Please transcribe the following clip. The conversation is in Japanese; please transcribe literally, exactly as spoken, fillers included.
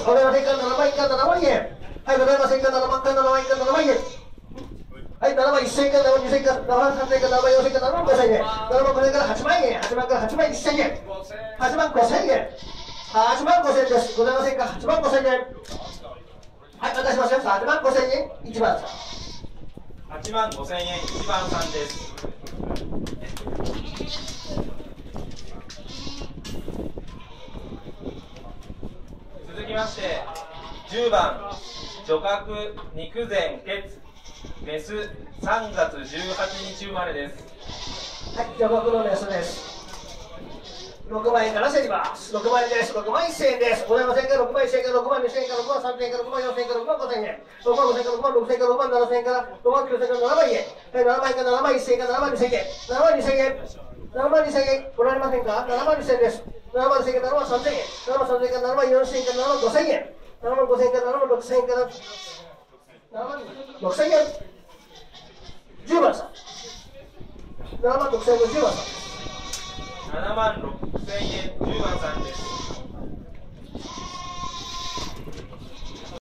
ございませんか、ななまん以下ななまん円。はい、ございませんか、ななまんかななまん以下ななまん円。はい、ななまんせん円か、ななまんにせん円か、ななまんさんぜん円か、ななまんよんせん円か、ななまんごせん円。ななまんごせん円からはちまん円、はちまんからはちまんせん円。はちまんごせん円。はちまんごせん円です。ございませんか、はちまんごせん円。はい、渡しますよ。はちまんごせん円、いちばんさん。 はちまんごせん円、いちばんさんです。続きまして、じゅうばん、女角肉前血、メスさんがつじゅうはちにち生まれです。 はい、女角のメスです。ろくまん円から競ります。ろくまん円です。ろくまんせん円です。ございませんか、ろくまんせん円からろくまんにせん円からろくまんさんぜん円からろくまんよんせん円からろくまんごせん円。ろくまんごせん円からろくまんろくせん円からろくまんななせん円からろくまんきゅうせん円からななまん円。ななまん円からななまんせん円からななまんにせん円。ななまんにせん円。ななまんにせん円。ごられませんか、ななまんにせん円です。ななまんにせん円からななまんさんぜん円。ななまんさんぜん円からななまんよんせん円からななまんごせん円。ななまんごせん円からななまんろくせん円からななまんろくせん円。じゅうばんさん。ななまんろくせん円のじゅうばんさんです。 ななまんろくせん円、じゅうばんさんです。